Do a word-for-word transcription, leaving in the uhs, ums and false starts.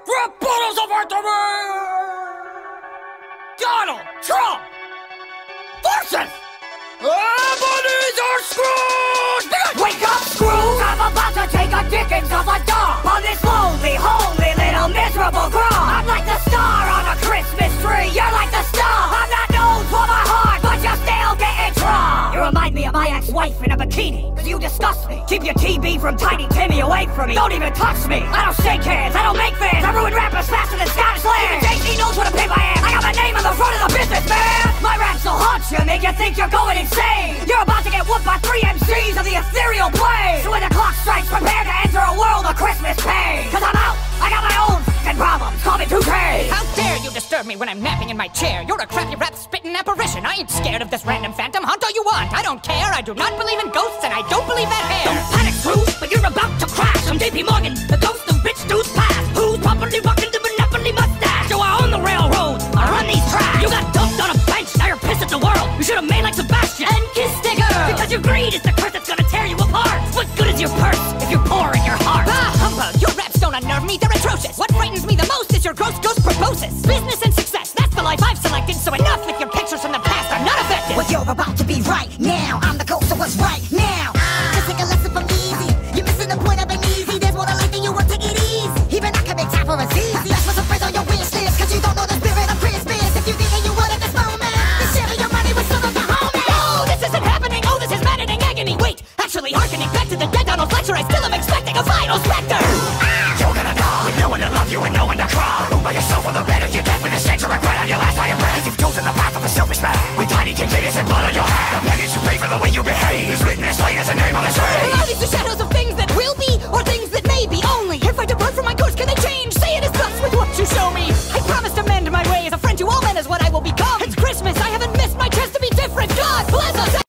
Grab bottles of victory! Donald Trump versus Ebeneezer Scrooge! Wake up, Scrooge! I'm about to take a dickens of a dog on this lonely, homely little miserable grove. I'm like the star on a Christmas tree. You're like the star. I'm not known for my heart, but you're still getting drunk. You remind me of my ex-wife in a bikini, cause you disgust me. Keep your T B from Tiny Timmy away from me. Don't even touch me. I don't shake hands, I don't make fans. I ruin rappers faster than Scottish land. J T knows what a pimp I am. I got my name on the front of the business, man. My raps will haunt you, make you think you're going insane. You're about to get whooped by three M Cs of the ethereal plane. So when the clock strikes, prepare to enter a world of Christmas pain. Cause I'm out, I got my own f***ing problems, call me two K. How dare you disturb me when I'm napping in my chair? You're a crappy rap spitting apparition. I ain't scared of this random phantom. Hunt all you want, I don't care. I do not believe in ghosts and I don't believe that hair. Don't panic, Scrooge, but you're about to crash. I'm J P Morgan, the ghost of rich dudes past. Who's properly rocking the Monopoly mustache? You are on the railroad, I run these tracks. You got dumped on a bench, now you're pissed at the world. You should've made like Sebastian and kissed a girl. Because your greed is the curse that's gonna tear you apart. What good is your purse if you're poor in your heart? Ah, humbug, your raps don't unnerve me, they're atrocious. What frightens me the most is your gross ghost proposes. Business and success, that's the life I've selected. So enough with your pictures from the past, I'm not affected. Well, you're about to be right now. I'm the ghost of what's right now. Just take a lesson from easy. You're missing the point of an easy. There's more to life than you want, take it easy. Even I can make time for us easy. That's what's a phrase on your wish list, cause you don't know the spirit of Christmas. If you think that you would at this moment, then share your money with some of the homies. No, this isn't happening, oh, this is maddening agony. Wait, actually hearkening back to the dead Donald lecture, I still am expecting a final specter. You're gonna die with no one to love you and no one to cry. Room by yourself for the better you get with a sense of regret on your last dying breath. You've chosen the path of a selfish man with tiny containers and blood on your hand. The penance you pay for the way you behave is written as plain as a name on a tree. Are these the shadows of things that will be, or things that may be only? If I depart from my course, can they change? Say it is thus with what you show me. I promise to mend my ways, a friend to all men is what I